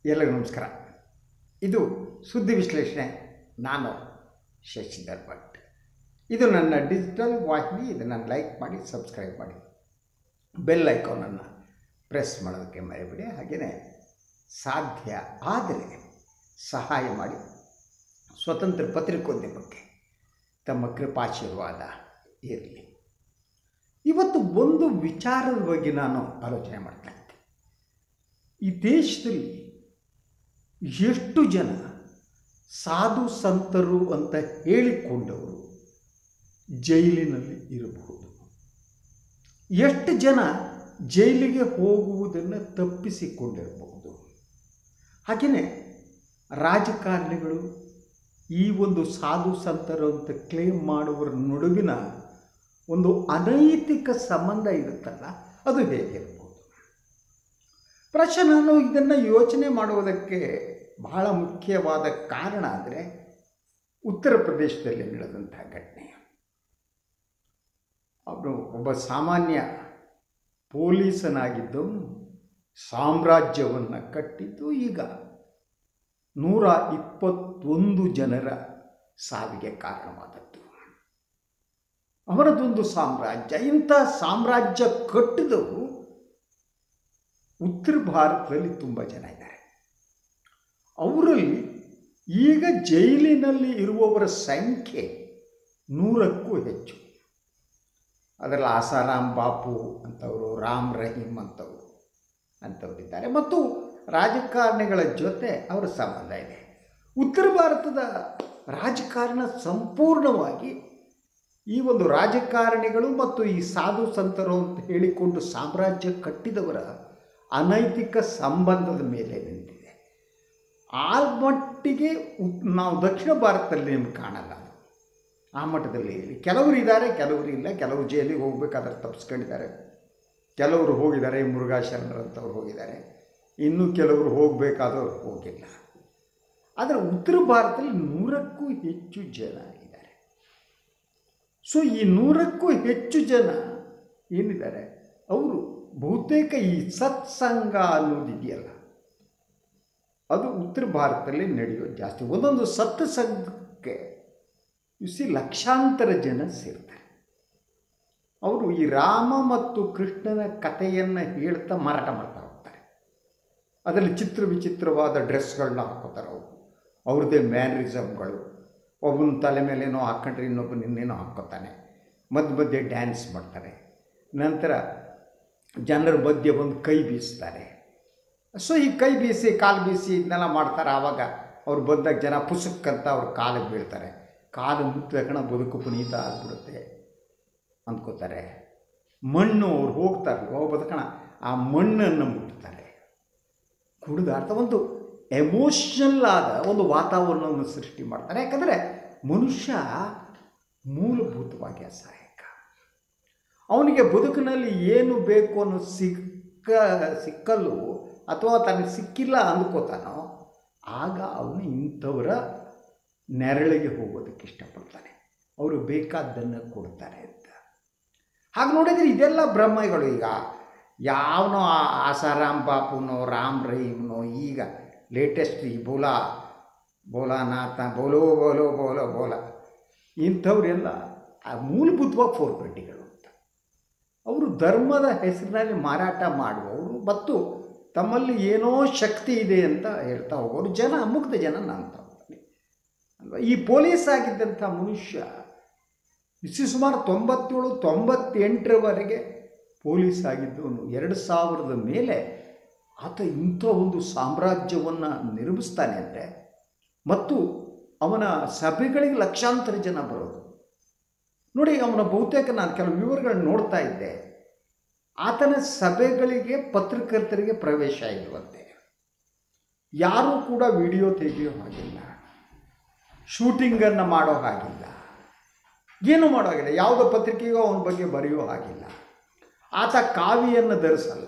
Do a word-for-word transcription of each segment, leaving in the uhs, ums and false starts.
ಎಲ್ಲರಿಗೂ ನಮಸ್ಕಾರ. ಇದು ಸುದ್ದಿ ವಿಶ್ಲೇಷಣೆ. ನಾನು ಶಶಿಧರ್ ಭಟ್. ಇದು ನನ್ನ ಡಿಜಿಟಲ್ ವಾಹಿನಿ. ಇದನ್ನು ಲೈಕ್ ಮಾಡಿ, ಸಬ್ಸ್ಕ್ರೈಬ್ ಮಾಡಿ, ಬೆಲ್ ಐಕಾನನ್ನು ಪ್ರೆಸ್ ಮಾಡೋದಕ್ಕೆ ಮರೆಯಬೇಡಿ. ಹಾಗೆಯೇ ಸಾಧ್ಯ ಆದರೆ ಸಹಾಯ ಮಾಡಿ. ಸ್ವತಂತ್ರ ಪತ್ರಿಕೋದ್ಯಮಕ್ಕೆ ತಮ್ಮ ಕೃಪಾಶೀರ್ವಾದ ಇರಲಿ. ಇವತ್ತು ಒಂದು ವಿಚಾರದ ಬಗ್ಗೆ ನಾನು ಆಲೋಚನೆ ಮಾಡ್ತಾ ಇದ್ದೆ. ಈ ದೇಶದಲ್ಲಿ ಎಷ್ಟು ಜನ ಸಾಧು ಸಂತರು ಅಂತ ಹೇಳಿಕೊಂಡವರು ಜೈಲಿನಲ್ಲಿ ಇರಬಹುದು, ಎಷ್ಟು ಜನ ಜೈಲಿಗೆ ಹೋಗುವುದನ್ನು ತಪ್ಪಿಸಿಕೊಂಡಿರಬಹುದು. ಹಾಗೆಯೇ ರಾಜಕಾರಣಿಗಳು ಈ ಒಂದು ಸಾಧು ಸಂತರು ಅಂತ ಕ್ಲೇಮ್ ಮಾಡುವರ ನಡುವಿನ ಒಂದು ಅನೈತಿಕ ಸಂಬಂಧ ಇರುತ್ತಲ್ಲ, ಅದು ಹೇಗಿರ್ಬೋದು? ಪ್ರಶ್ನೆ ನಾನು ಇದನ್ನು ಯೋಚನೆ ಮಾಡುವುದಕ್ಕೆ ಬಹಳ ಮುಖ್ಯವಾದ ಕಾರಣ ಅಂದರೆ ಉತ್ತರ ಪ್ರದೇಶದಲ್ಲಿ ನಡೆದಂಥ ಘಟನೆ. ಅವರು ಒಬ್ಬ ಸಾಮಾನ್ಯ ಪೊಲೀಸನಾಗಿದ್ದು ಸಾಮ್ರಾಜ್ಯವನ್ನು ಕಟ್ಟಿದ್ದು ಈಗ ನೂರ ಇಪ್ಪತ್ತೊಂದು ಜನರ ಸಾವಿಗೆ ಕಾರಣವಾದದ್ದು. ಅವರದೊಂದು ಸಾಮ್ರಾಜ್ಯ. ಇಂಥ ಸಾಮ್ರಾಜ್ಯ ಕಟ್ಟಿದವರು ಉತ್ತರ ಭಾರತದಲ್ಲಿ ತುಂಬ ಜನ ಇದ್ದಾರೆ. ಅವರಲ್ಲಿ ಈಗ ಜೈಲಿನಲ್ಲಿ ಇರುವವರ ಸಂಖ್ಯೆ ನೂರಕ್ಕೂ ಹೆಚ್ಚು. ಅದರಲ್ಲಿ ಆಸಾರಾಮ್ ಬಾಪು ಅಂತವರು, ರಾಮ್ ರಹೀಮ್ ಅಂತವರು ಅಂಥವರಿದ್ದಾರೆ. ಮತ್ತು ರಾಜಕಾರಣಿಗಳ ಜೊತೆ ಅವರ ಸಂಬಂಧ ಇದೆ. ಉತ್ತರ ಭಾರತದ ರಾಜಕಾರಣ ಸಂಪೂರ್ಣವಾಗಿ ಈ ಒಂದು ರಾಜಕಾರಣಿಗಳು ಮತ್ತು ಈ ಸಾಧು ಸಂತರು ಅಂತ ಹೇಳಿಕೊಂಡು ಸಾಮ್ರಾಜ್ಯ ಕಟ್ಟಿದವರ ಅನೈತಿಕ ಸಂಬಂಧದ ಮೇಲೆ ನಿಂತಿದೆ. ಆ ಮಟ್ಟಿಗೆ ನಾವು ದಕ್ಷಿಣ ಭಾರತದಲ್ಲಿ ನಿಮ್ಗೆ ಕಾಣಲ್ಲ. ಆ ಮಟ್ಟದಲ್ಲಿ ಹೇಳಿ ಕೆಲವರು ಇದ್ದಾರೆ, ಕೆಲವರು ಇಲ್ಲ. ಕೆಲವರು ಜೈಲಿಗೆ ಹೋಗಬೇಕಾದ್ರೆ ತಪ್ಪಿಸ್ಕೊಂಡಿದ್ದಾರೆ, ಕೆಲವರು ಹೋಗಿದ್ದಾರೆ, ಮುರುಘಾ ಶರಣರಂಥವ್ರು ಹೋಗಿದ್ದಾರೆ, ಇನ್ನೂ ಕೆಲವರು ಹೋಗಬೇಕಾದವರು ಹೋಗಿಲ್ಲ. ಆದರೆ ಉತ್ತರ ಭಾರತದಲ್ಲಿ ನೂರಕ್ಕೂ ಹೆಚ್ಚು ಜನ ಇದ್ದಾರೆ. ಸೊ ಈ ನೂರಕ್ಕೂ ಹೆಚ್ಚು ಜನ ಏನಿದ್ದಾರೆ ಅವರು ಬಹುತೇಕ ಈ ಸತ್ಸಂಗ ಅನ್ನೋದಿದೆಯಲ್ಲ, ಅದು ಉತ್ತರ ಭಾರತದಲ್ಲಿ ನಡೆಯೋದು ಜಾಸ್ತಿ. ಒಂದೊಂದು ಸತ್ಸಂಗಕ್ಕೆ ಇಸಿ ಲಕ್ಷಾಂತರ ಜನ ಸೇರ್ತಾರೆ. ಅವರು ಈ ರಾಮ ಮತ್ತು ಕೃಷ್ಣನ ಕಥೆಯನ್ನು ಹೇಳ್ತಾ ಮಾರಾಟ ಮಾಡ್ತಾ ಹೋಗ್ತಾರೆ. ಅದರಲ್ಲಿ ಚಿತ್ರ ವಿಚಿತ್ರವಾದ ಡ್ರೆಸ್ಗಳನ್ನ ಹಾಕ್ಕೋತಾರೆ. ಅವರು ಅವ್ರದ್ದೇ ಮ್ಯಾನರಿಸಮ್ಗಳು. ಒಬ್ಬನ ತಲೆ ಮೇಲೇನೋ ಹಾಕ್ಕೊಂಡ್ರೆ ಇನ್ನೊಬ್ಬನ ಇನ್ನೇನೋ ಹಾಕ್ಕೋತಾನೆ. ಮಧ್ಯ ಮಧ್ಯೆ ಡ್ಯಾನ್ಸ್ ಮಾಡ್ತಾರೆ. ನಂತರ ಜನರ ಮಧ್ಯೆ ಒಂದು ಕೈ ಬೀಸ್ತಾರೆ. ಸೊ ಈ ಕೈ ಬೀಸಿ ಕಾಲು ಬೀಸಿ ಇದನ್ನೆಲ್ಲ ಮಾಡ್ತಾರೆ. ಆವಾಗ ಅವ್ರು ಬಂದಾಗ ಜನ ಪುಸುಕ್ಕಂತ ಅವ್ರ ಕಾಲಿಗೆ ಬೀಳ್ತಾರೆ. ಕಾಲು ಮುಟ್ಟಿದ ಕಣ ಬದುಕು ಪುನೀತ ಆಗಿಬಿಡುತ್ತೆ ಅಂದ್ಕೋತಾರೆ. ಮಣ್ಣು ಅವ್ರು ಹೋಗ್ತಾರೆ, ಹೋಗಿ ಬದುಕಣ ಆ ಮಣ್ಣನ್ನು ಮುಟ್ತಾರೆ. ಕುಡಿದಾಡ್ತ ಒಂದು ಎಮೋಷ್ನಲ್ ಆದ ಒಂದು ವಾತಾವರಣವನ್ನು ಸೃಷ್ಟಿ ಮಾಡ್ತಾರೆ. ಯಾಕಂದರೆ ಮನುಷ್ಯ ಮೂಲಭೂತವಾಗಿ ಅಸಹಾಯಕ. ಅವನಿಗೆ ಬದುಕಿನಲ್ಲಿ ಏನು ಬೇಕು ಅನ್ನೋ ಸಿಕ್ಕ ಸಿಕ್ಕಲು ಅಥವಾ ತನಗೆ ಸಿಕ್ಕಿಲ್ಲ ಅಂದ್ಕೋತಾನೋ ಆಗ ಅವನು ಇಂಥವರ ನೆರಳಿಗೆ ಹೋಗೋದಕ್ಕೆ ಇಷ್ಟಪಡ್ತಾನೆ. ಅವರು ಬೇಕಾದ್ದನ್ನು ಕೊಡ್ತಾರೆ ಅಂತ. ಹಾಗೆ ನೋಡಿದರೆ ಇದೆಲ್ಲ ಬ್ರಹ್ಮಗಳು. ಈಗ ಯಾವನೋ ಆಸಾರಾಮ್ ಬಾಪುನೋ ರಾಮ್ ರಹೀಮ್ನೋ ಈಗ ಲೇಟೆಸ್ಟ್ ಈ ಬೋಲಾ ಬೋಲಾನಾಥ ಬೋಲೋ ಬೋಲೋ ಬೋಲೋ ಬೋಲ ಇಂಥವರೆಲ್ಲ ಮೂಲಭೂತವಾಗಿ ಫೋರ್ ಟ್ವೆಂಟಿಗಳು ಅಂತ. ಅವರು ಧರ್ಮದ ಹೆಸರಿನಲ್ಲಿ ಮಾರಾಟ ಮಾಡುವವರು ಮತ್ತು ತಮ್ಮಲ್ಲಿ ಏನೋ ಶಕ್ತಿ ಇದೆ ಅಂತ ಹೇಳ್ತಾ ಹೋಗೋರು ಜನ, ಮುಗ್ಧ ಜನ ಅಂತ ಹೋಗ್ತಾನೆ ಅಲ್ವಾ. ಈ ಪೊಲೀಸ್ ಆಗಿದ್ದಂಥ ಮನುಷ್ಯ ಇಸಿ ಸುಮಾರು ತೊಂಬತ್ತೇಳು ತೊಂಬತ್ತೆಂಟರವರೆಗೆ ಪೊಲೀಸ್ ಆಗಿದ್ದವನು. ಎರಡು ಸಾವಿರದ ಮೇಲೆ ಆತ ಇಂಥ ಒಂದು ಸಾಮ್ರಾಜ್ಯವನ್ನು ನಿರ್ಮಿಸ್ತಾನೆ ಅಂದರೆ, ಮತ್ತು ಅವನ ಸಭೆಗಳಿಗೆ ಲಕ್ಷಾಂತರ ಜನ ಬರೋದು ನೋಡಿ. ಅವನ ಬಹುತೇಕ ನಾನು ಕೆಲವು ವಿವರಗಳನ್ನು ನೋಡ್ತಾ ಇದ್ದೆ. ಆತನ ಸಭೆಗಳಿಗೆ ಪತ್ರಕರ್ತರಿಗೆ ಪ್ರವೇಶ ಇರುವಂತೆ. ಯಾರೂ ಕೂಡ ವಿಡಿಯೋ ತೆಗೆಯೋ ಹಾಗಿಲ್ಲ, ಶೂಟಿಂಗನ್ನು ಮಾಡೋ ಹಾಗಿಲ್ಲ, ಏನೂ ಮಾಡೋ ಹಾಗಿಲ್ಲ. ಯಾವುದೋ ಪತ್ರಿಕೆಗೋ ಅವನ ಬಗ್ಗೆ ಬರೆಯೋ ಹಾಗಿಲ್ಲ. ಆತ ಕಾವಿಯನ್ನು ಧರಿಸಲ್ಲ.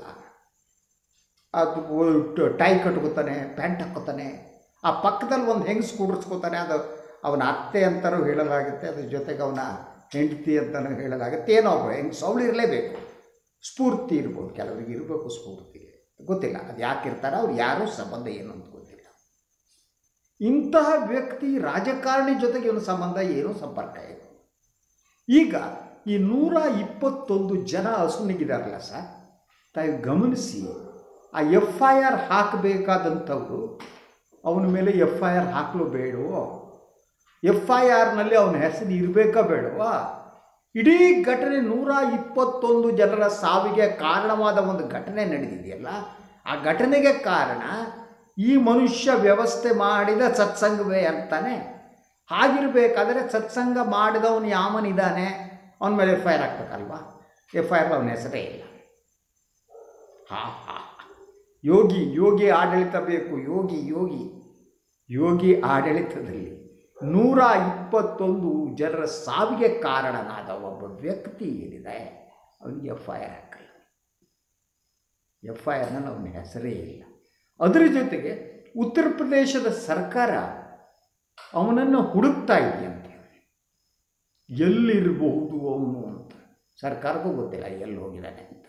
ಅದು ಟೈ ಕಟ್ಕೋತಾನೆ, ಪ್ಯಾಂಟ್ ಹಾಕ್ಕೋತಾನೆ. ಆ ಪಕ್ಕದಲ್ಲಿ ಒಂದು ಹೆಂಗಸು ಕೂಡಿಸ್ಕೋತಾನೆ. ಅದು ಅವನ ಅತ್ತೆ ಅಂತಲೂ ಹೇಳಲಾಗುತ್ತೆ, ಅದ್ರ ಜೊತೆಗೆ ಅವನ ಹೆಂಡತಿ ಅಂತಲೂ ಹೇಳಲಾಗುತ್ತೆ. ಏನೋ ಒಬ್ಬ ಹೆಂಗಸು ಅವಳು ಇರಲೇಬೇಕು. ಸ್ಫೂರ್ತಿ ಇರ್ಬೋದು, ಕೆಲವರಿಗೆ ಇರಬೇಕು ಸ್ಫೂರ್ತಿ. ಗೊತ್ತಿಲ್ಲ, ಅದು ಯಾಕಿರ್ತಾರೋ ಅವ್ರು ಯಾರೂ ಸಂಬಂಧ ಏನು ಅಂತ ಗೊತ್ತಿಲ್ಲ. ಇಂತಹ ವ್ಯಕ್ತಿ ರಾಜಕಾರಣಿ ಜೊತೆಗೆ ಇವನ ಸಂಬಂಧ ಏನು, ಸಂಪರ್ಕ ಏನು. ಈಗ ಈ ನೂರ ಇಪ್ಪತ್ತೊಂದು ಜನ ಹಸುನಿಗಿದಾರಲ್ಲ ಸರ್, ತಾವು ಗಮನಿಸಿ, ಆ ಎಫ್ ಐ ಆರ್ ಹಾಕಬೇಕಾದಂಥವ್ರು ಅವನ ಮೇಲೆ ಎಫ್ ಐ ಆರ್ ಹಾಕಲು ಬೇಡವೋ, ಎಫ್ ಐ ಆರ್ನಲ್ಲಿ ಅವನ ಹೆಸರು ಇರಬೇಕಾ ಬೇಡವಾ? ಇಡೀ ಘಟನೆ ನೂರ ಇಪ್ಪತ್ತೊಂದು ಜನರ ಸಾವಿಗೆ ಕಾರಣವಾದ ಒಂದು ಘಟನೆ ನಡೆದಿದೆಯಲ್ಲ, ಆ ಘಟನೆಗೆ ಕಾರಣ ಈ ಮನುಷ್ಯ ವ್ಯವಸ್ಥೆ ಮಾಡಿದ ಸತ್ಸಂಗವೇ ಅಂತಾನೆ. ಹಾಗಿರಬೇಕಾದ್ರೆ ಸತ್ಸಂಗ ಮಾಡಿದವನು ಯಾವನಿದ್ದಾನೆ ಅವನ ಮೇಲೆ ಎಫ್ ಐ ಆರ್ ಹಾಕ್ಬೇಕಲ್ವಾ? ಎಫ್ ಐ ಆರ್ ಅವನ ಹೆಸರೇ ಇಲ್ಲ. ಹಾ ಹಾ ಯೋಗಿ ಯೋಗಿ ಆಡಳಿತ ಬೇಕು, ಯೋಗಿ ಯೋಗಿ ಯೋಗಿ ಆಡಳಿತದಲ್ಲಿ ನೂರ ಇಪ್ಪತ್ತೊಂದು ಜನರ ಸಾವಿಗೆ ಕಾರಣನಾದ ಒಬ್ಬ ವ್ಯಕ್ತಿ ಏನಿದೆ ಅವನಿಗೆ ಎಫ್ ಐ ಆರ್ ಹಾಕಲ್ಲ. ಎಫ್ ಐ ಆರ್ನಲ್ಲಿ ಅವನ ಹೆಸರೇ ಇಲ್ಲ. ಅದರ ಜೊತೆಗೆ ಉತ್ತರ ಪ್ರದೇಶದ ಸರ್ಕಾರ ಅವನನ್ನು ಹುಡುಕ್ತಾ ಇದೆಯಂತೆ, ಎಲ್ಲಿರಬಹುದು ಅವನು ಅಂತ. ಸರ್ಕಾರಕ್ಕೂ ಗೊತ್ತಿಲ್ಲ ಎಲ್ಲಿ ಹೋಗಿದ್ದಾನೆ ಅಂತ,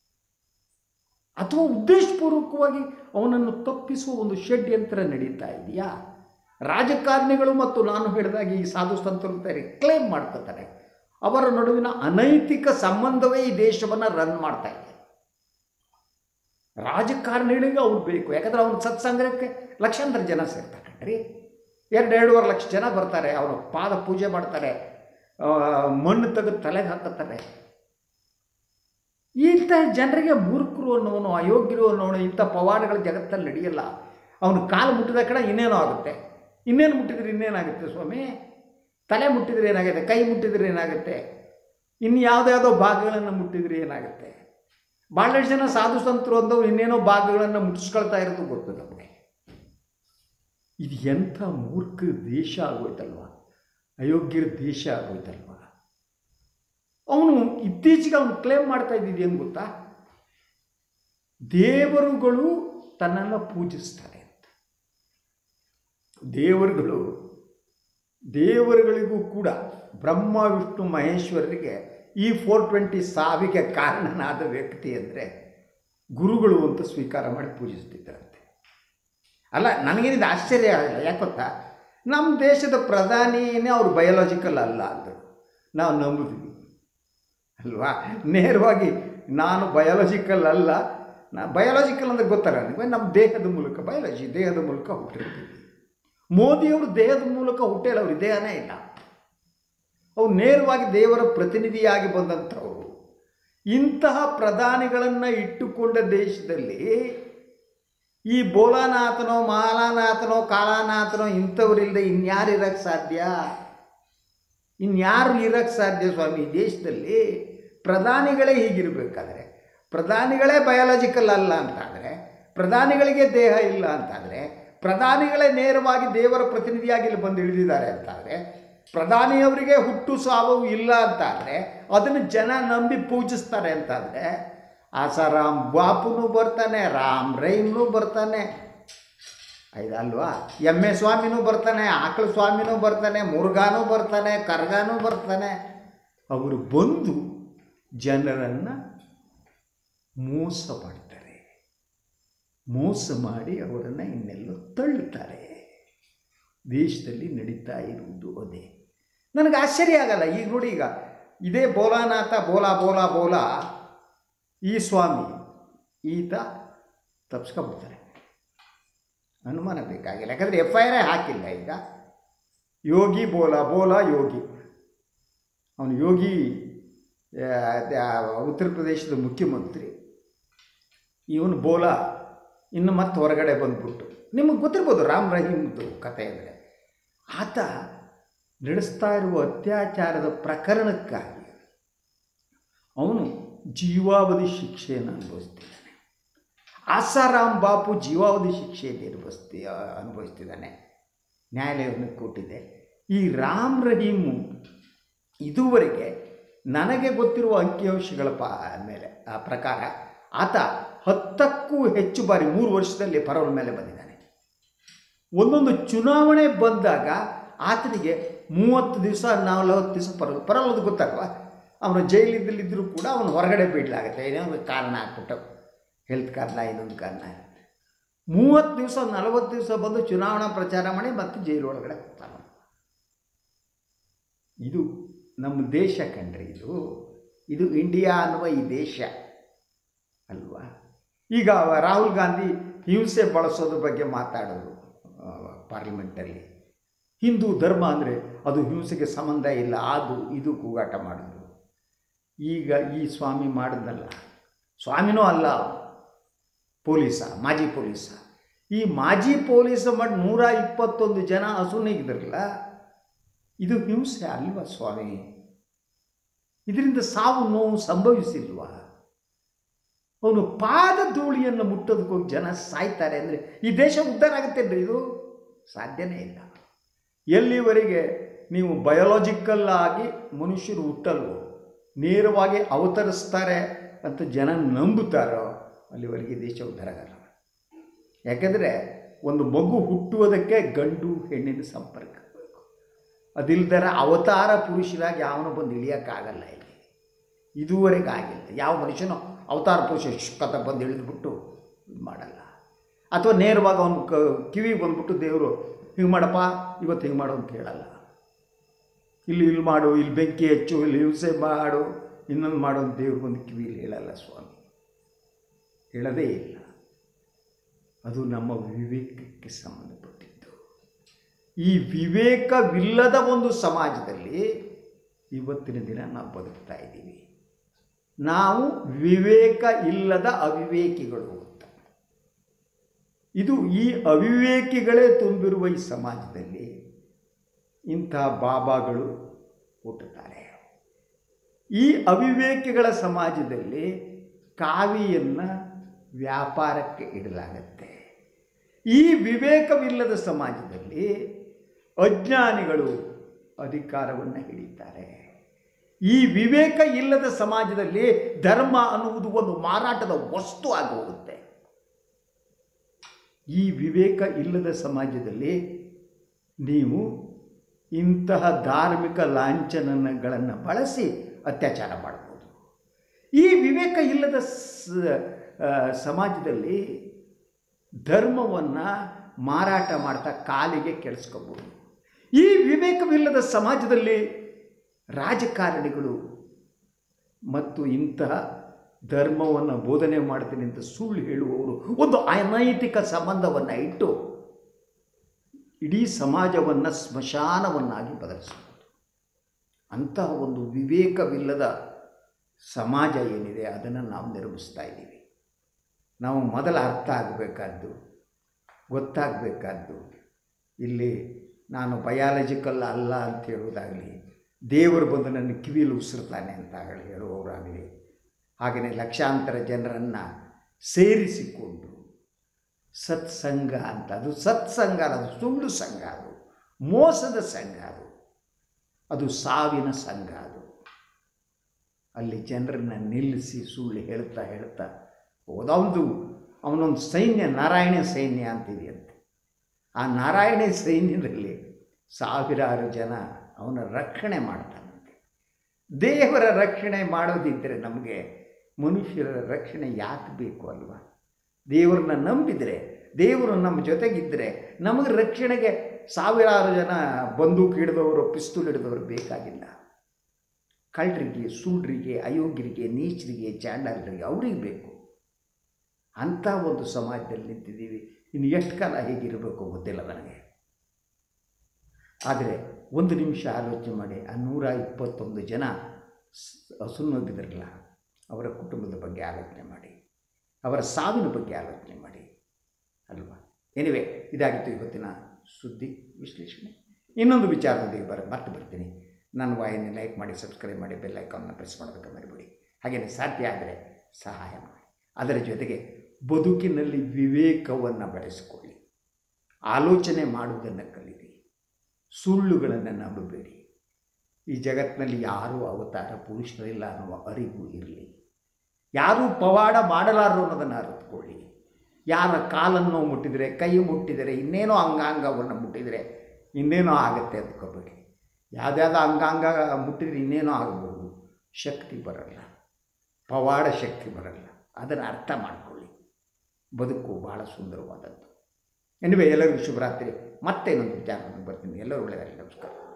ಅಥವಾ ಉದ್ದೇಶಪೂರ್ವಕವಾಗಿ ಅವನನ್ನು ತಪ್ಪಿಸುವ ಒಂದು ಷಡ್ಯಂತ್ರ ನಡೀತಾ ಇದೆಯಾ? ರಾಜಕಾರಣಿಗಳು ಮತ್ತು ನಾನು ಹೇಳಿದಾಗ ಈ ಸಾಧು ಸಂತರು ಕ್ಲೇಮ್ ಮಾಡ್ಕೋತಾರೆ, ಅವರ ನಡುವಿನ ಅನೈತಿಕ ಸಂಬಂಧವೇ ಈ ದೇಶವನ್ನು ರನ್ ಮಾಡ್ತಾ ಇದೆ. ರಾಜಕಾರಣಿಗಳಿಗೆ ಅವ್ರು ಬೇಕು, ಯಾಕಂದರೆ ಅವನ ಸತ್ಸಂಗ್ರಹಕ್ಕೆ ಲಕ್ಷಾಂತರ ಜನ ಸೇರ್ತಾರೆ ರೀ. ಎರಡು ಎರಡೂವರೆ ಲಕ್ಷ ಜನ ಬರ್ತಾರೆ, ಅವರ ಪಾದ ಪೂಜೆ ಮಾಡ್ತಾರೆ, ಮಣ್ಣು ತೆಗೆದು ತಲೆಗೆ ಹಾಕುತ್ತಾರೆ. ಇಂಥ ಜನರಿಗೆ ಮೂರ್ಖರು ಅನ್ನೋನು, ಅಯೋಗ್ಯರು ಅನ್ನೋನು, ಇಂಥ ಪವಾಡಗಳ ಜಗತ್ತಲ್ಲಿ ನಡೆಯಲ್ಲ. ಅವನು ಕಾಲು ಮುಟ್ಟಿದ ಕಡೆ ಇನ್ನೇನೋ ಆಗುತ್ತೆ, ಇನ್ನೇನು ಮುಟ್ಟಿದ್ರೆ ಇನ್ನೇನಾಗುತ್ತೆ ಸ್ವಾಮಿ? ತಲೆ ಮುಟ್ಟಿದ್ರೆ ಏನಾಗುತ್ತೆ, ಕೈ ಮುಟ್ಟಿದ್ರೆ ಏನಾಗುತ್ತೆ, ಇನ್ನು ಯಾವುದ್ಯಾವುದೋ ಭಾಗಗಳನ್ನು ಮುಟ್ಟಿದ್ರೆ ಏನಾಗುತ್ತೆ? ಭಾಳಷ್ಟು ಜನ ಸಾಧು ಸಂತರು ಅಂದವು ಇನ್ನೇನೋ ಭಾಗಗಳನ್ನು ಮುಟ್ಟಿಸ್ಕೊಳ್ತಾ ಇರೋದು ಗೊತ್ತು ನಮಗೆ. ಇದು ಎಂಥ ಮೂರ್ಖ ದೇಶ ಆಗೋಯ್ತಲ್ವ, ಅಯೋಗ್ಯರ ದೇಶ ಆಗೋಯ್ತಲ್ವ. ಅವನು ಇತ್ತೀಚೆಗೆ ಅವನು ಕ್ಲೇಮ್ ಮಾಡ್ತಾ ಇದ್ದಿದ್ದು ಏನು ಗೊತ್ತಾ? ದೇವರುಗಳು ತನ್ನನ್ನು ಪೂಜಿಸ್ತಾರೆ ಅಂತ. ದೇವರುಗಳು ದೇವರುಗಳಿಗೂ ಕೂಡ ಬ್ರಹ್ಮ ವಿಷ್ಣು ಮಹೇಶ್ವರರಿಗೆ ಈ ಫೋರ್ ಟ್ವೆಂಟಿ ಸಾವಿಗೆ ಕಾರಣನಾದ ವ್ಯಕ್ತಿ ಅಂದರೆ ಗುರುಗಳು ಅಂತ ಸ್ವೀಕಾರ ಮಾಡಿ ಪೂಜಿಸ್ತಿದ್ದರಂತೆ. ಅಲ್ಲ, ನನಗೇನಿದು ಆಶ್ಚರ್ಯ ಆಗಲ್ಲ. ಯಾಕೆ ಗೊತ್ತಾ? ನಮ್ಮ ದೇಶದ ಪ್ರಧಾನಿಯೇ ಅವ್ರು ಬಯೋಲಾಜಿಕಲ್ ಅಲ್ಲ ಅಂದರು, ನಾವು ನಂಬಿದ್ವಿ ಅಲ್ವಾ? ನೇರವಾಗಿ ನಾನು ಬಯೋಲಾಜಿಕಲ್ ಅಲ್ಲ, ನಾ ಬಯೋಲಾಜಿಕಲ್ ಅಂದರೆ ಗೊತ್ತಲ್ಲ ನಿಮಗೆ, ನಮ್ಮ ದೇಹದ ಮೂಲಕ ಬಯೋಲಜಿ ದೇಹದ ಮೂಲಕ ಹುಟ್ಟಿರ್ತೀವಿ. ಮೋದಿಯವರು ದೇಹದ ಮೂಲಕ ಹುಟ್ಟಿಲ್ಲ, ಅವ್ರಿಗೆ ದೇಹನೇ ಇಲ್ಲ. ಅವ್ರು ನೇರವಾಗಿ ದೇವರ ಪ್ರತಿನಿಧಿಯಾಗಿ ಬಂದಂಥವ್ರು. ಇಂತಹ ಪ್ರಧಾನಿಗಳನ್ನು ಇಟ್ಟುಕೊಂಡ ದೇಶದಲ್ಲಿ ಈ ಬೋಲಾನಾಥನೋ ಮಾಲಾನಾಥನೋ ಕಾಲಾನಾಥನೋ ಇಂಥವರಿಲ್ಲದೆ ಇನ್ಯಾರು ಇರೋಕ್ಕೆ ಸಾಧ್ಯ? ಇನ್ಯಾರು ಇರೋಕ್ಕೆ ಸಾಧ್ಯ ಸ್ವಾಮಿ? ದೇಶದಲ್ಲಿ ಪ್ರಧಾನಿಗಳೇ ಹೀಗಿರಬೇಕಾದ್ರೆ, ಪ್ರಧಾನಿಗಳೇ ಬಯಾಲಜಿಕಲ್ ಅಲ್ಲ ಅಂತಾದರೆ, ಪ್ರಧಾನಿಗಳಿಗೆ ದೇಹ ಇಲ್ಲ ಅಂತಾದರೆ, ಪ್ರಧಾನಿಗಳೇ ನೇರವಾಗಿ ದೇವರ ಪ್ರತಿನಿಧಿಯಾಗಿ ಇಲ್ಲಿ ಬಂದು ಇಳಿದಿದ್ದಾರೆ ಅಂತಾದರೆ, ಪ್ರಧಾನಿಯವರಿಗೆ ಹುಟ್ಟು ಸಾವು ಇಲ್ಲ ಅಂತಾದರೆ, ಅದನ್ನು ಜನ ನಂಬಿ ಪೂಜಿಸ್ತಾರೆ ಅಂತಾದರೆ, ಆಸಾರಾಮ್ ಬಾಪುನೂ ಬರ್ತಾನೆ, ರಾಮ್ ರೈಮ್ನೂ ಬರ್ತಾನೆ, ಇದಲ್ವಾ? ಎಮ್ ಎ ಸ್ವಾಮಿನೂ ಬರ್ತಾನೆ, ಆಕಳ ಸ್ವಾಮಿನೂ ಬರ್ತಾನೆ, ಮುರುಘಾನೂ ಬರ್ತಾನೆ, ಕರ್ಗಾನೂ ಬರ್ತಾನೆ. ಅವರು ಬಂದು ಜನರನ್ನು ಮೋಸ ಮಾಡ್ತಾರೆ, ಮೋಸ ಮಾಡಿ ಅವರನ್ನು ಇನ್ನೆಲ್ಲೋ ತಳ್ಳುತ್ತಾರೆ. ದೇಶದಲ್ಲಿ ನಡೀತಾ ಇರುವುದು ಅದೇ. ನನಗೆ ಆಶ್ಚರ್ಯ ಆಗಲ್ಲ. ಈಗ ನೋಡಿ, ಈಗ ಇದೇ ಬೋಲಾನಾಥ ಬೋಲಾ ಬೋಲಾ ಬೋಲಾ ಈ ಸ್ವಾಮಿ ಈತ ತಪ್ಸ್ಕೊಬಿಡ್ತಾರೆ, ಅನುಮಾನ ಬೇಕಾಗಿಲ್ಲ. ಯಾಕಂದರೆ ಎಫ್ ಐ ಆರ್ ಹಾಕಿಲ್ಲ. ಈಗ ಯೋಗಿ ಬೋಲಾ ಬೋಲಾ ಯೋಗಿ, ಅವನು ಯೋಗಿ ಉತ್ತರ ಪ್ರದೇಶದ ಮುಖ್ಯಮಂತ್ರಿ. ಇವನು ಬೋಲಾ ಇನ್ನು ಮತ್ತೆ ಹೊರಗಡೆ ಬಂದ್ಬಿಟ್ಟು, ನಿಮಗೆ ಗೊತ್ತಿರ್ಬೋದು ರಾಮ್ ರಹೀಮ್ದು ಕಥೆ ಅಂದರೆ, ಆತ ನಡೆಸ್ತಾ ಇರುವ ಅತ್ಯಾಚಾರದ ಪ್ರಕರಣಕ್ಕಾಗಿ ಅವನು ಜೀವಾವಧಿ ಶಿಕ್ಷೆಯನ್ನು ಅನುಭವಿಸ್ತಿದ್ದಾನೆ. ಆಸಾರಾಮ್ ಬಾಪು ಜೀವಾವಧಿ ಶಿಕ್ಷೆಯಲ್ಲಿ ಅನುಭವಿಸ್ತಿ ಅನುಭವಿಸ್ತಿದ್ದಾನೆ ನ್ಯಾಯಾಲಯವನ್ನು ಕೊಟ್ಟಿದೆ. ಈ ರಾಮ್ ರಹೀಮು ಇದುವರೆಗೆ ನನಗೆ ಗೊತ್ತಿರುವ ಅಂಕಿಅಂಶಗಳ ಪ ಮೇಲೆ ಆ ಪ್ರಕಾರ ಆತ ಹತ್ತಕ್ಕೂ ಹೆಚ್ಚು ಬಾರಿ ಮೂರು ವರ್ಷದಲ್ಲಿ ಪರೋಲ್ ಮೇಲೆ ಬಂದಿದ್ದಾನೆ. ಒಂದೊಂದು ಚುನಾವಣೆ ಬಂದಾಗ ಆತನಿಗೆ ಮೂವತ್ತು ದಿವಸ ನಲವತ್ತು ದಿವಸ ಪರೋಲ್ ಪರೋಲ್ ಗೊತ್ತಲ್ವ? ಅವನು ಜೈಲಿದ್ದಲ್ಲಿದ್ದರೂ ಕೂಡ ಅವನು ಹೊರಗಡೆ ಬಿಡಲಾಗುತ್ತೆ, ಏನೋ ಒಂದು ಕಾರಣ ಹಾಕ್ಬಿಟ್ಟು. ಹೆಲ್ತ್ ಕಾರಣ ಇನ್ನೊಂದು ಕಾರಣ. ಮೂವತ್ತು ದಿವಸ ನಲವತ್ತು ದಿವಸ ಬಂದು ಚುನಾವಣಾ ಪ್ರಚಾರ ಮಾಡಿ ಮತ್ತೆ ಜೈಲೊಳಗಡೆ ಹೋಗ್ತಾನೆ. ಇದು ನಮ್ಮ ದೇಶ ಕಂಡ್ರಿ. ಇದು ಇದು ಇಂಡಿಯಾ ಅನ್ನುವ ಈ ದೇಶ ಅಲ್ವಾ. ಈಗ ರಾಹುಲ್ ಗಾಂಧಿ ಹಿಂಸೆ ಬಳಸೋದ್ರ ಬಗ್ಗೆ ಮಾತಾಡೋದು ಪಾರ್ಲಿಮೆಂಟಲ್ಲಿ. ಹಿಂದೂ ಧರ್ಮ ಅಂದರೆ ಅದು ಹಿಂಸೆಗೆ ಸಂಬಂಧ ಇಲ್ಲ, ಅದು ಇದು ಕೂಗಾಟ ಮಾಡಿದ್ರು. ಈಗ ಈ ಸ್ವಾಮಿ ಮಾಡಿದ್ನಲ್ಲ, ಸ್ವಾಮಿನೂ ಅಲ್ಲ, ಪೊಲೀಸ, ಮಾಜಿ ಪೊಲೀಸ. ಈ ಮಾಜಿ ಪೊಲೀಸ ಮಾಡಿ ನೂರ ಇಪ್ಪತ್ತೊಂದು ಜನ ಹಸುನಿಗಿದ್ರಲ್ಲ, ಇದು ಹಿಂಸೆ ಅಲ್ವಾ ಸ್ವಾಮಿ? ಇದರಿಂದ ಸಾವು ನೋವು ಸಂಭವಿಸಿಲ್ವಾ? ಅವನು ಪಾದ ಧೂಳಿಯನ್ನು ಮುಟ್ಟೋದಕ್ಕೆ ಹೋಗಿ ಜನ ಸಾಯ್ತಾರೆ ಅಂದರೆ ಈ ದೇಶ ಉದ್ಧಾರ ಆಗುತ್ತೇನ್ರಿ? ಇದು ಸಾಧ್ಯನೇ ಇಲ್ಲ. ಎಲ್ಲಿವರೆಗೆ ನೀವು ಬಯೋಲಾಜಿಕಲ್ ಆಗಿ ಮನುಷ್ಯರು ಹುಟ್ಟಲ್ವೋ, ನೇರವಾಗಿ ಅವತರಿಸ್ತಾರೆ ಅಂತ ಜನ ನಂಬುತ್ತಾರೋ, ಅಲ್ಲಿವರೆಗೆ ದೇಶ ಉದ್ಧಾರ ಆಗಲ್ಲ. ಯಾಕೆಂದರೆ ಒಂದು ಮಗು ಹುಟ್ಟುವುದಕ್ಕೆ ಗಂಡು ಹೆಣ್ಣಿನ ಸಂಪರ್ಕ ಬೇಕು. ಅದಿಲ್ದರ ಅವತಾರ ಪುರುಷರಾಗಿ ಯಾವನು ಬಂದು ಇಳಿಯೋಕ್ಕಾಗಲ್ಲ. ಇಲ್ಲಿ ಇದುವರೆಗೆ ಆಗಿಲ್ಲ. ಯಾವ ಮನುಷ್ಯನೋ ಅವತಾರ ಪುರುಷ ಕಥ ಬಂದು ಇಳಿದ್ಬಿಟ್ಟು ಇದು ಮಾಡಲ್ಲ. ಅಥವಾ ನೇರವಾಗಿ ಅವನು ಕ ಕಿವಿಗೆ ಬಂದ್ಬಿಟ್ಟು ದೇವರು ಹಿಂಗೆ ಮಾಡಪ್ಪ ಇವತ್ತು ಹಿಂಗೆ ಮಾಡು ಅಂತ ಹೇಳಲ್ಲ. ಇಲ್ಲಿ ಇಲ್ಲಿ ಮಾಡು, ಇಲ್ಲಿ ಬೆಂಕಿ ಹೆಚ್ಚು, ಇಲ್ಲಿ ಹಿಂಸೆ ಮಾಡು, ಇನ್ನೊಂದು ಮಾಡು ಅಂತ ದೇವ್ರು ಬಂದು ಕಿವಿಯಲ್ಲಿ ಹೇಳಲ್ಲ ಸ್ವಾಮಿ, ಹೇಳದೇ ಇಲ್ಲ. ಅದು ನಮ್ಮ ವಿವೇಕಕ್ಕೆ ಸಂಬಂಧಪಟ್ಟಿದ್ದು. ಈ ವಿವೇಕವಿಲ್ಲದ ಒಂದು ಸಮಾಜದಲ್ಲಿ ಇವತ್ತಿನ ದಿನ ನಾವು ಬದುಕ್ತಾ ಇದ್ದೀವಿ. ನಾವು ವಿವೇಕ ಇಲ್ಲದ ಅವಿವೇಕಿಗಳು ಅಂತ. ಇದು ಈ ಅವಿವೇಕಿಗಳೇ ತುಂಬಿರುವ ಈ ಸಮಾಜದಲ್ಲಿ ಇಂಥ ಬಾಬಾಗಳು ಹುಟ್ಟುತ್ತಾರೆ. ಈ ಅವಿವೇಕಿಗಳ ಸಮಾಜದಲ್ಲಿ ಕಾವಿಯನ್ನು ವ್ಯಾಪಾರಕ್ಕೆ ಇಡಲಾಗತ್ತೆ. ಈ ವಿವೇಕವಿಲ್ಲದ ಸಮಾಜದಲ್ಲಿ ಅಜ್ಞಾನಿಗಳು ಅಧಿಕಾರವನ್ನು ಹಿಡಿತಾರೆ. ಈ ವಿವೇಕ ಇಲ್ಲದ ಸಮಾಜದಲ್ಲಿ ಧರ್ಮ ಅನ್ನುವುದು ಒಂದು ಮಾರಾಟದ ವಸ್ತು ಆಗಿ ಹೋಗುತ್ತೆ. ಈ ವಿವೇಕ ಇಲ್ಲದ ಸಮಾಜದಲ್ಲಿ ನೀವು ಇಂತಹ ಧಾರ್ಮಿಕ ಲಾಂಛನಗಳನ್ನು ಬಳಸಿ ಅತ್ಯಾಚಾರ ಮಾಡಬಹುದು. ಈ ವಿವೇಕ ಇಲ್ಲದ ಸಮಾಜದಲ್ಲಿ ಧರ್ಮವನ್ನು ಮಾರಾಟ ಮಾಡ್ತಾ ಕಾಲಿಗೆ ಕೆಡಿಸ್ಕೋಬಹುದು. ಈ ವಿವೇಕವಿಲ್ಲದ ಸಮಾಜದಲ್ಲಿ ರಾಜಕಾರಣಿಗಳು ಮತ್ತು ಇಂತಹ ಧರ್ಮವನ್ನು ಬೋಧನೆ ಮಾಡ್ತೀನಿ ಅಂತ ಸುಳ್ಳು ಹೇಳುವವರು ಒಂದು ಅನೈತಿಕ ಸಂಬಂಧವನ್ನು ಇಟ್ಟು ಇಡೀ ಸಮಾಜವನ್ನು ಸ್ಮಶಾನವನ್ನಾಗಿ ಬದಲಿಸಬಹುದು. ಅಂತಹ ಒಂದು ವಿವೇಕವಿಲ್ಲದ ಸಮಾಜ ಏನಿದೆ ಅದನ್ನು ನಾವು ನಿರ್ಮಿಸ್ತಾ ಇದ್ದೀವಿ. ನಾವು ಮೊದಲ ಅರ್ಥ ಆಗಬೇಕಾದ್ದು, ಗೊತ್ತಾಗಬೇಕಾದ್ದು, ಇಲ್ಲಿ ನಾನು ಬಯಾಲಜಿಕಲ್ ಅಲ್ಲ ಅಂತ ಹೇಳುವುದಾಗಲಿ, ದೇವರು ಬಂದು ನನ್ನ ಕಿವಿಯಲ್ಲಿ ಉಸಿರ್ತಾನೆ ಅಂತ ಹೇಳುವವರಾಗಲಿ, ಹಾಗೆಯೇ ಲಕ್ಷಾಂತರ ಜನರನ್ನು ಸೇರಿಸಿಕೊಂಡು ಸತ್ಸಂಗ ಅಂತ, ಅದು ಸತ್ಸಂಗ, ಅದು ಸುಳ್ಳು ಸಂಘ, ಅದು ಮೋಸದ ಸಂಘ, ಅದು ಅದು ಸಾವಿನ ಸಂಘ. ಅದು ಅಲ್ಲಿ ಜನರನ್ನು ನಿಲ್ಲಿಸಿ ಸುಳ್ಳು ಹೇಳ್ತಾ ಹೇಳ್ತಾ ಹೋದವನು ಅವನೊಂದು ಸೈನ್ಯ, ನಾರಾಯಣ ಸೈನ್ಯ ಅಂತಿದೆಯಂತೆ. ಆ ನಾರಾಯಣ ಸೈನ್ಯದಲ್ಲಿ ಸಾವಿರಾರು ಜನ ಅವನ ರಕ್ಷಣೆ ಮಾಡ್ತಾನಂತೆ. ದೇವರ ರಕ್ಷಣೆ ಮಾಡೋದಿದ್ದರೆ ನಮಗೆ ಮನುಷ್ಯರ ರಕ್ಷಣೆ ಯಾಕೆ ಬೇಕು ಅಲ್ವಾ? ದೇವರನ್ನ ನಂಬಿದರೆ, ದೇವರು ನಮ್ಮ ಜೊತೆಗಿದ್ದರೆ ನಮಗೆ ರಕ್ಷಣೆಗೆ ಸಾವಿರಾರು ಜನ ಬಂದೂಕು ಹಿಡಿದವರು, ಪಿಸ್ತೂಲ್ ಹಿಡಿದವರು ಬೇಕಾಗಿಲ್ಲ. ಕಳ್ಳರಿಗೆ, ಸುಳ್ಳಿಗೆ, ಅಯೋಗ್ಯರಿಗೆ, ನೀಚರಿಗೆ, ಚಾಂಡಾಲರಿಗೆ ಅವ್ರಿಗೆ ಬೇಕು. ಅಂಥ ಒಂದು ಸಮಾಜದಲ್ಲಿ ನಿಂತಿದ್ದೀವಿ. ಇನ್ನು ಎಷ್ಟು ಕಾಲ ಹೇಗಿರಬೇಕು ಗೊತ್ತಿಲ್ಲ ನನಗೆ. ಆದರೆ ಒಂದು ನಿಮಿಷ ಆಲೋಚನೆ ಮಾಡಿ, ಆ ನೂರ ಇಪ್ಪತ್ತೊಂದು ಜನ ಹಸುನೋಗಿದ್ರಲ್ಲ, ಅವರ ಕುಟುಂಬದ ಬಗ್ಗೆ ಆಲೋಚನೆ ಮಾಡಿ, ಅವರ ಸಾವಿನ ಬಗ್ಗೆ ಆಲೋಚನೆ ಮಾಡಿ ಅಲ್ವಾ? ಎನಿವೆ, ಇದಾಗಿತ್ತು ಇವತ್ತಿನ ಸುದ್ದಿ ವಿಶ್ಲೇಷಣೆ. ಇನ್ನೊಂದು ವಿಚಾರದೊಂದಿಗೆ ಬರ ಮತ್ತೆ ಬರ್ತೀನಿ. ನನ್ನ ವಾಹಿನಿ ಲೈಕ್ ಮಾಡಿ, ಸಬ್ಸ್ಕ್ರೈಬ್ ಮಾಡಿ, ಬೆಲ್ ಐಕಾನ್ನ ಪ್ರೆಸ್ ಮಾಡೋದಕ್ಕೆ ಮರಿಬೇಡಿ. ಹಾಗೆಯೇ ಸಾಧ್ಯ ಆದರೆ ಸಹಾಯ ಮಾಡಿ. ಅದರ ಜೊತೆಗೆ ಬದುಕಿನಲ್ಲಿ ವಿವೇಕವನ್ನು ಬೆಳೆಸಿಕೊಳ್ಳಿ, ಆಲೋಚನೆ ಮಾಡುವುದನ್ನು ಕಲಿಯಿರಿ, ಸುಳ್ಳುಗಳನ್ನು ನಂಬಬೇಡಿ. ಈ ಜಗತ್ತಿನಲ್ಲಿ ಯಾರೂ ಅವತಾರ ಪುರುಷರಿಲ್ಲ ಅನ್ನುವ ಅರಿವು ಇರಲಿ. ಯಾರೂ ಪವಾಡ ಮಾಡಲಾರರು ಅನ್ನೋದನ್ನು ಅರಿತುಕೊಳ್ಳಿ. ಯಾರ ಕಾಲನ್ನು ಮುಟ್ಟಿದರೆ, ಕೈ ಮುಟ್ಟಿದರೆ, ಇನ್ನೇನೋ ಅಂಗಾಂಗವನ್ನು ಮುಟ್ಟಿದರೆ ಇನ್ನೇನೋ ಆಗುತ್ತೆ ಅಂದ್ಕೋಬೇಡಿ. ಯಾವುದ್ಯಾವುದೋ ಅಂಗಾಂಗ ಮುಟ್ಟಿದರೆ ಇನ್ನೇನೋ ಆಗ್ಬೋದು, ಶಕ್ತಿ ಬರಲ್ಲ, ಪವಾಡ ಶಕ್ತಿ ಬರಲ್ಲ. ಅದನ್ನು ಅರ್ಥ ಮಾಡಿಕೊಳ್ಳಿ. ಬದುಕು ಬಹಳ ಸುಂದರವಾದದ್ದು. ಎನಿವೆ ಎಲ್ಲರಿಗೂ ಶುಭರಾತ್ರಿ. ಮತ್ತೆ ಇನ್ನೊಂದು ವಿಚಾರವನ್ನು ಬರ್ತೀನಿ. ಎಲ್ಲರೂ ಒಳ್ಳೆಯದಾಗಲಿ. ನಮಸ್ಕಾರ.